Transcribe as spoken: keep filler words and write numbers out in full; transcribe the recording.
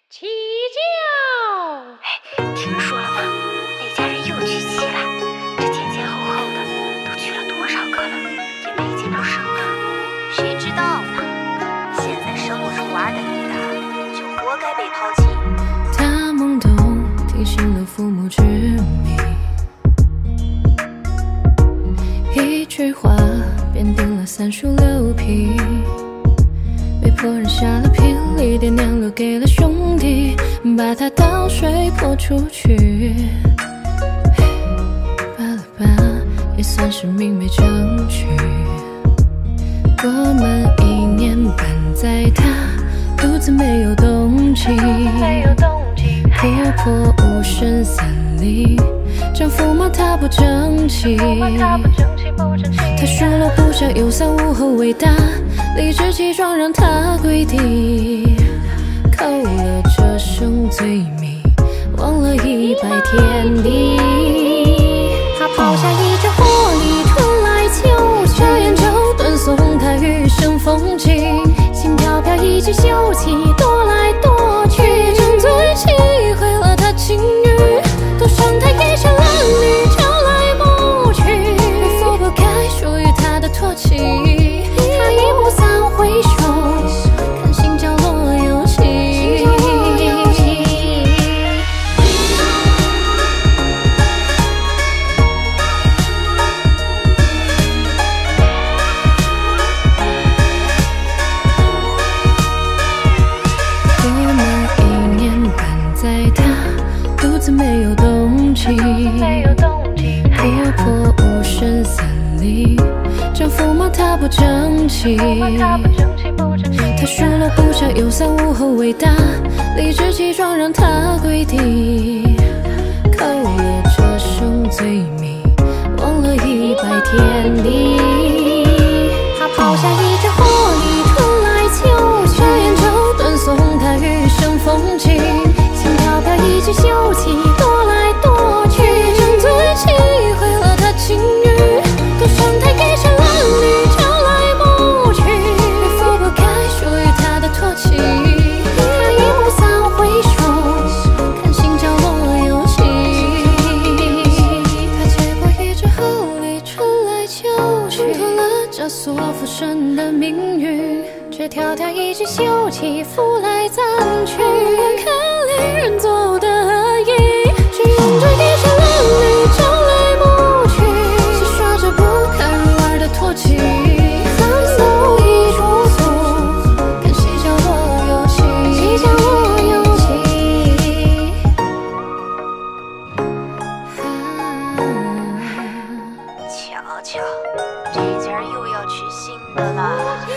起轿！ 哎，听说了吗？那家人又娶妻了，这前前后后的都娶了多少个了，也没见到生啊。 谁知道呢？现在生不出娃的女的，就活该被抛弃。 他懵懂听信了父母之命，一句话便定了三书六聘，被迫扔下了聘礼，爹娘留给了兄弟，把他倒水泼出去。罢了吧，也算是明媒正娶。过满一年半载，他独自没有动静，婆婆无声散离，丈夫骂她不争气，她输了不想有三无后伟大，理直气壮让她跪地，扣了这生罪名，忘了一拜天地。她抛下一枝火里春来秋去，这烟酒断送她余生风景，心飘飘一曲秀气，多来多去，正醉气毁了她情欲，多伤她一身褴褛，朝来暮去，背负不该属于她的唾弃，她已不散回首，看心角落有情。过满一年半载，她独自没有动静，婆婆无声散离，丈夫骂她不争气，她输了不想有三无后伟大，理直气壮让她跪地，扣了这生罪名，忘了一拜天地。她抛下一枝火里春来秋去，这烟酒断送她余生风景，心飘飘一曲秀气，多来多去，正醉气毁了她情欲，多伤她一身褴褛，朝来暮去，背负不该属于她的唾弃，她已不散回首，看心角落有情。她结果一枝后里春来秋去，挣脱了枷锁附身的命运，却迢迢一句秀气，拂来暂去，眼看恋人走的影，只用这一身褴褛，朝来暮去，戏耍着不堪入耳的唾弃，三三不一出错，看戏角落有情，戏角落有情。 瞧瞧，这家又要娶新的啦。